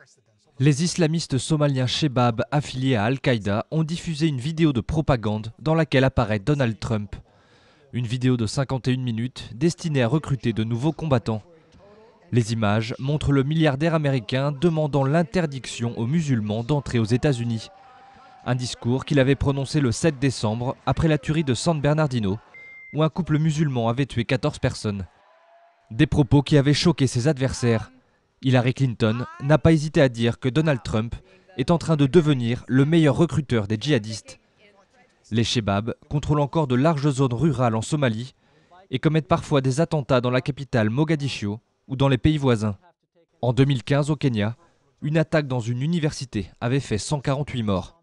Les islamistes somaliens Shebab, affiliés à Al-Qaïda, ont diffusé une vidéo de propagande dans laquelle apparaît Donald Trump. Une vidéo de 51 minutes destinée à recruter de nouveaux combattants. Les images montrent le milliardaire américain demandant l'interdiction aux musulmans d'entrer aux États-Unis. Un discours qu'il avait prononcé le 7 décembre après la tuerie de San Bernardino, où un couple musulman avait tué 14 personnes. Des propos qui avaient choqué ses adversaires. Hillary Clinton n'a pas hésité à dire que Donald Trump est en train de devenir le meilleur recruteur des djihadistes. Les Shebab contrôlent encore de larges zones rurales en Somalie et commettent parfois des attentats dans la capitale Mogadiscio ou dans les pays voisins. En 2015 au Kenya, une attaque dans une université avait fait 148 morts.